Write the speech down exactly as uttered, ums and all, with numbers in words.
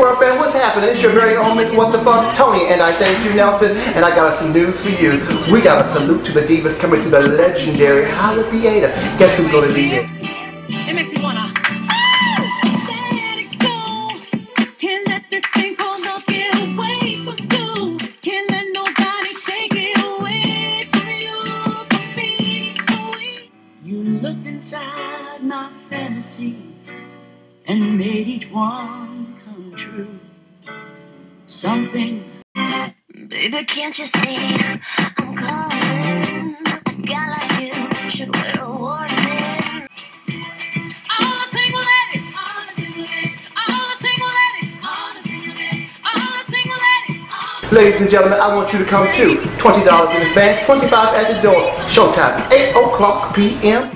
World fam, what's happening? It's your very own Miss What the Fuck, Tony, and I thank you, Nelson, and I got some news for you. We got a salute to the divas coming to the legendary Hollywood Theater. Guess who's going to be there? It makes me wanna. Inside my fantasies and made each one come true. Something, baby, can't you see I'm calling? A guy like you should wear a warning. All the single ladies, all the single ladies, all the single ladies, all the single ladies, all the single ladies. Ladies and gentlemen, I want you to come too. twenty dollars in advance, twenty-five dollars at the door. Showtime, eight o'clock p m